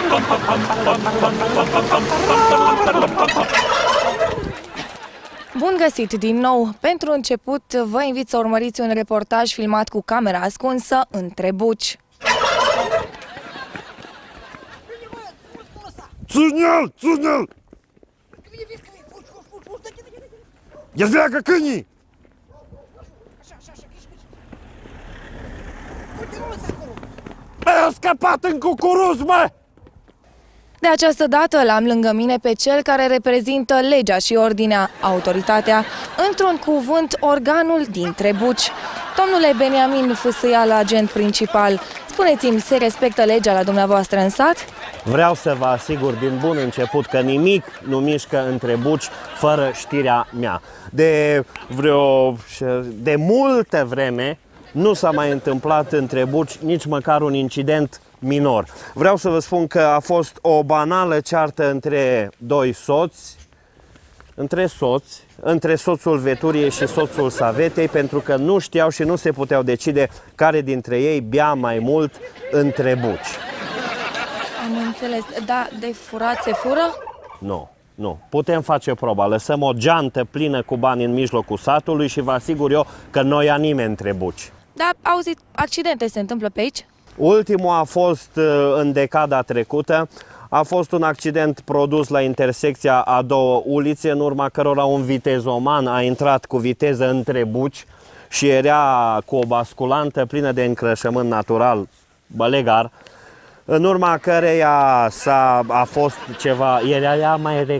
Bun găsit din nou! Pentru început, vă invit să urmăriți un reportaj filmat cu camera ascunsă între buci. Țușnel! Țușnel! Ia-ți leacă câinii! A scăpat în cucuruz, mă! De această dată l-am lângă mine pe cel care reprezintă legea și ordinea, autoritatea, într-un cuvânt, organul dintre buci. Domnule Beniamin Fâsâială, agent principal, spuneți-mi, se respectă legea la dumneavoastră în sat? Vreau să vă asigur din bun început că nimic nu mișcă între buci fără știrea mea. De multă vreme nu s-a mai întâmplat între buci nici măcar un incident minor. Vreau să vă spun că a fost o banală ceartă între doi soți, între soțul Veturiei și soțul Savetei, pentru că nu știau și nu se puteau decide care dintre ei bea mai mult între buci. Am înțeles. Da, de furat se fură? Nu, nu. Putem face proba. Lăsăm o geantă plină cu bani în mijlocul satului și vă asigur eu că nu ia nimeni între buci. Da, auzit, accidente se întâmplă pe aici? Ultimul a fost în decada trecută. A fost un accident produs la intersecția a două ulițe, în urma cărora un vitezoman a intrat cu viteză între buci și era cu o basculantă plină de încrășământ natural, bălegar, în urma căreia a fost ceva, era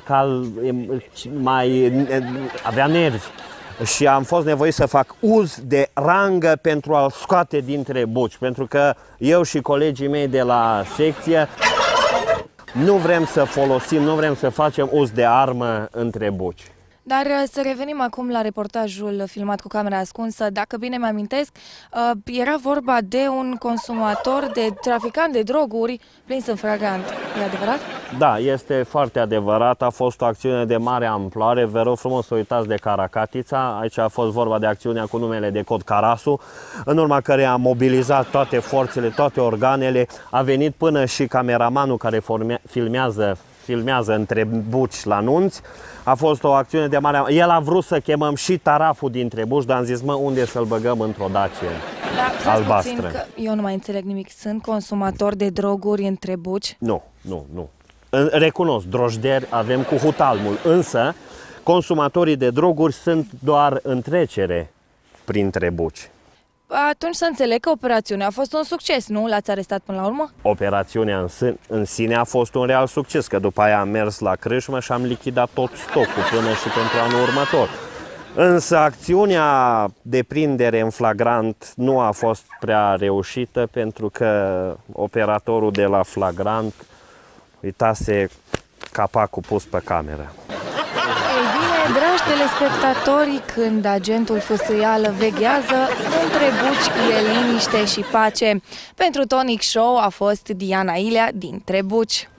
avea nervi și am fost nevoit să fac uz de rangă pentru a-l scoate dintre buci, pentru că eu și colegii mei de la secție nu vrem să folosim, nu vrem să facem uz de armă între buci. Dar să revenim acum la reportajul filmat cu camera ascunsă. Dacă bine mi-amintesc, era vorba de un consumator, de traficant de droguri prins în flagrant. E adevărat? Da, este foarte adevărat. A fost o acțiune de mare amploare. Vă rog frumos să uitați de Caracatița. Aici a fost vorba de acțiunea cu numele de cod Carasu, în urma care a mobilizat toate forțele, toate organele. A venit până și cameramanul care filmează între buci la nunți. A fost o acțiune de mare... El a vrut să chemăm și taraful dintre buci, dar am zis, mă, unde să-l băgăm într-o Dacie albastră? Că eu nu mai înțeleg nimic. Sunt consumatori de droguri între buci? Nu, nu, nu. Recunosc, drojderi avem cu hutalmul, însă consumatorii de droguri sunt doar în trecere printre buci. Atunci să înțeleg că operațiunea a fost un succes, nu? L-ați arestat până la urmă? Operațiunea în sine a fost un real succes, că după aia am mers la crâșmă și am lichidat tot stocul până și pentru anul următor. Însă acțiunea de prindere în flagrant nu a fost prea reușită, pentru că operatorul de la flagrant uitase capacul pus pe cameră. Dragi telespectatori, când agentul Fâsâială veghează, între buci e liniște și pace. Pentru Tonic Show a fost Diana Ilea dintre buci.